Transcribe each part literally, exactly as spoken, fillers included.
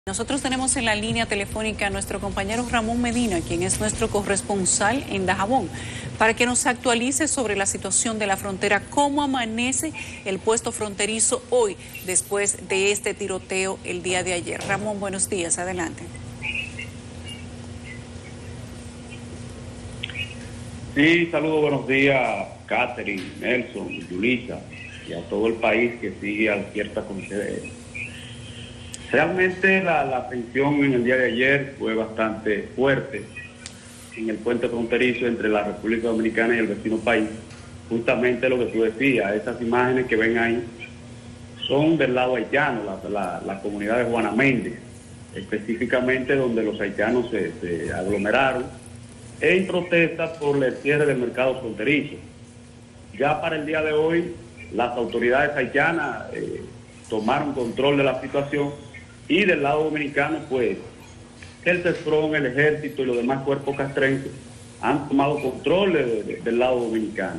Nosotros tenemos en la línea telefónica a nuestro compañero Ramón Medina, quien es nuestro corresponsal en Dajabón, para que nos actualice sobre la situación de la frontera, cómo amanece el puesto fronterizo hoy, después de este tiroteo el día de ayer. Ramón, buenos días, adelante. Sí, saludos, buenos días, Catherine, Nelson, Yulisa, y a todo el país que sigue al cierta con ustedes. Realmente la, la tensión en el día de ayer fue bastante fuerte en el puente fronterizo entre la República Dominicana y el vecino país. Justamente lo que tú decías, esas imágenes que ven ahí son del lado haitiano, la, la, la comunidad de Juana Méndez, específicamente donde los haitianos se, se aglomeraron en protesta por el cierre del mercado fronterizo. Ya para el día de hoy, las autoridades haitianas eh, tomaron control de la situación. Y del lado dominicano, pues, el CESFRON, el Ejército y los demás cuerpos castrenses han tomado control de, de, del lado dominicano.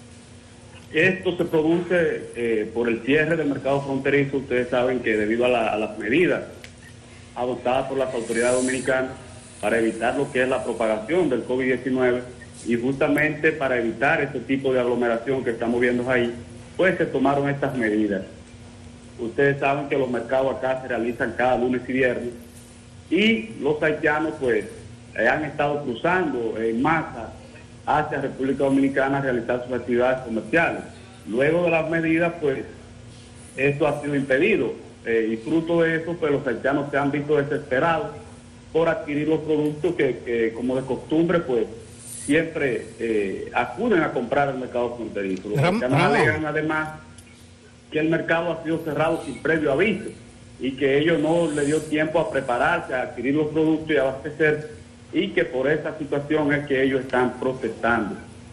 Esto se produce eh, por el cierre del mercado fronterizo. Ustedes saben que debido a, la, a las medidas adoptadas por las autoridades dominicanas para evitar lo que es la propagación del COVID diecinueve y justamente para evitar este tipo de aglomeración que estamos viendo ahí, pues se tomaron estas medidas. Ustedes saben que los mercados acá se realizan cada lunes y viernes y los haitianos pues eh, han estado cruzando en masa hacia República Dominicana a realizar sus actividades comerciales. Luego de las medidas pues esto ha sido impedido eh, y fruto de eso pues los haitianos se han visto desesperados por adquirir los productos que, que como de costumbre pues siempre eh, acuden a comprar el mercado fronterizo. Los haitianos alegan además que el mercado ha sido cerrado sin previo aviso y que ellos no le dio tiempo a prepararse, a adquirir los productos y a abastecer, y que por esa situación es que ellos están protestando.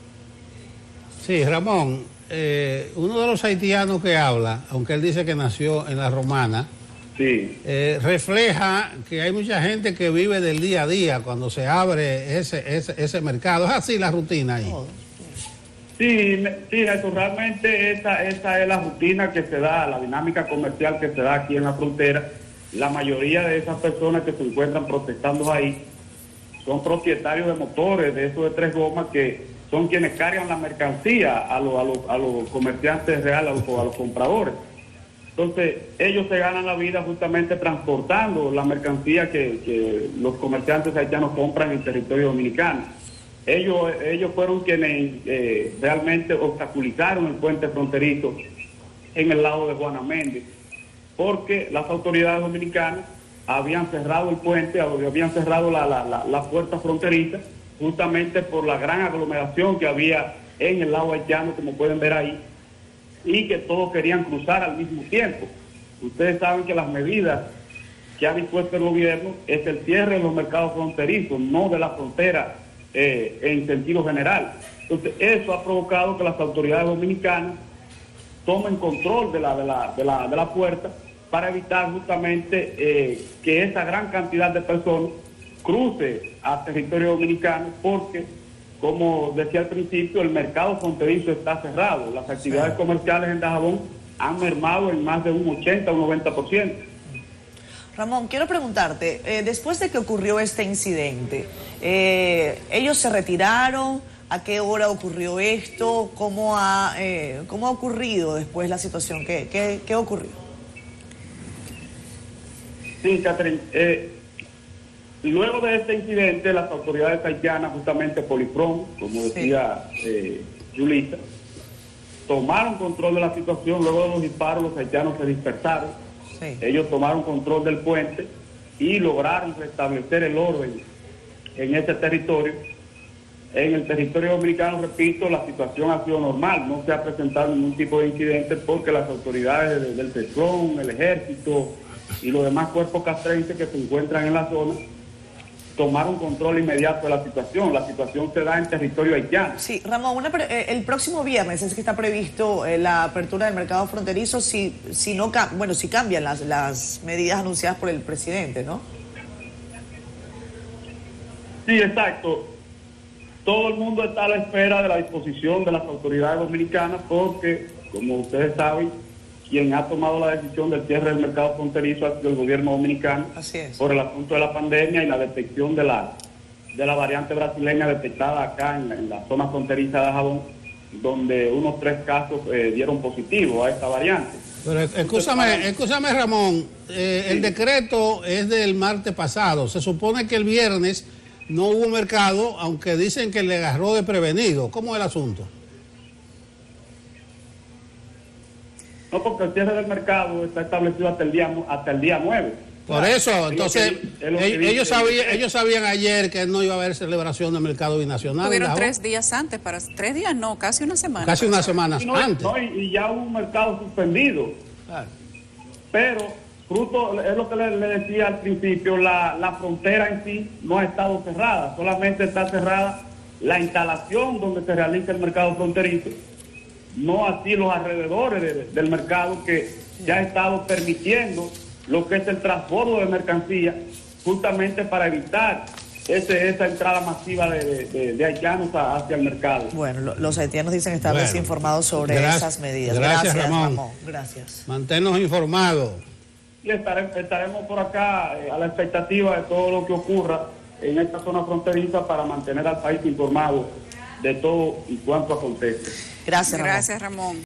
Sí, Ramón, eh, uno de los haitianos que habla, aunque él dice que nació en la Romana, sí. eh, refleja que hay mucha gente que vive del día a día cuando se abre ese, ese, ese mercado. Es así la rutina ahí. Oh. Sí, sí, eso realmente esa, esa es la rutina que se da, la dinámica comercial que se da aquí en la frontera. La mayoría de esas personas que se encuentran protestando ahí son propietarios de motores, de esos de tres gomas, que son quienes cargan la mercancía a los, a los, a los comerciantes reales, a los, a los compradores. Entonces, ellos se ganan la vida justamente transportando la mercancía que, que los comerciantes haitianos compran en el territorio dominicano. Ellos, ellos fueron quienes eh, realmente obstaculizaron el puente fronterizo en el lado de Juana Méndez, porque las autoridades dominicanas habían cerrado el puente, habían cerrado la, la, la, la puerta fronteriza, justamente por la gran aglomeración que había en el lado haitiano, como pueden ver ahí, y que todos querían cruzar al mismo tiempo. Ustedes saben que las medidas que ha dispuesto el gobierno es el cierre de los mercados fronterizos, no de la frontera Eh, en sentido general. Entonces, eso ha provocado que las autoridades dominicanas tomen control de la, de la, de la, de la puerta para evitar justamente eh, que esa gran cantidad de personas cruce al territorio dominicano, porque, como decía al principio, el mercado fronterizo está cerrado. Las actividades sí. comerciales en Dajabón han mermado en más de un ochenta o un noventa por ciento. Ramón, quiero preguntarte, eh, después de que ocurrió este incidente, eh, ¿ellos se retiraron? ¿A qué hora ocurrió esto? ¿Cómo ha, eh, cómo ha ocurrido después la situación? ¿Qué, qué, qué ocurrió? Sí, Catherine, eh, luego de este incidente, las autoridades haitianas, justamente Polifron, como decía sí. eh, Yulisa, tomaron control de la situación. Luego de los disparos, los haitianos se dispersaron. Sí. Ellos tomaron control del puente y lograron restablecer el orden en ese territorio. En el territorio dominicano, repito, la situación ha sido normal, no se ha presentado ningún tipo de incidente porque las autoridades del CESFRON, el Ejército y los demás cuerpos castrenses que se encuentran en la zona tomaron control inmediato de la situación. La situación se da en territorio haitiano. Sí, Ramón, una pre el próximo viernes es que está previsto eh, la apertura del mercado fronterizo si, si no bueno, si cambian las, las medidas anunciadas por el presidente, ¿no? Sí, exacto. Todo el mundo está a la espera de la disposición de las autoridades dominicanas porque, como ustedes saben, quien ha tomado la decisión del cierre del mercado fronterizo ha sido el gobierno dominicano. Así es. Por el asunto de la pandemia y la detección de la, de la variante brasileña detectada acá en la, en la zona fronteriza de Dajabón, donde unos tres casos eh, dieron positivo a esta variante. Pero escúchame, escúchame Ramón, eh, sí. El decreto es del martes pasado, se supone que el viernes no hubo mercado, aunque dicen que le agarró de prevenido. ¿Cómo es el asunto? No, porque el cierre del mercado está establecido hasta el día hasta el día nueve. Por claro, eso, entonces, que, ellos, ellos, sabían, ellos sabían ayer que no iba a haber celebración del mercado binacional. Tuvieron tres días antes, para tres días no, casi una semana. Casi una semana no, antes. No, y, y ya hubo un mercado suspendido. Claro. Pero, fruto, es lo que le, le decía al principio, la, la frontera en sí no ha estado cerrada, solamente está cerrada la instalación donde se realiza el mercado fronterizo, no así los alrededores de, del mercado que ya ha estado permitiendo lo que es el transbordo de mercancías, justamente para evitar ese, esa entrada masiva de, de, de haitianos a, hacia el mercado. Bueno, lo, los haitianos dicen estar bueno, desinformados sobre gracias, esas medidas. Gracias, gracias Ramón. Ramón. Gracias. Manténnos informados. Y estaremos, estaremos por acá eh, a la expectativa de todo lo que ocurra en esta zona fronteriza para mantener al país informado de todo y cuanto acontece. Gracias, Ramón. Gracias, Ramón.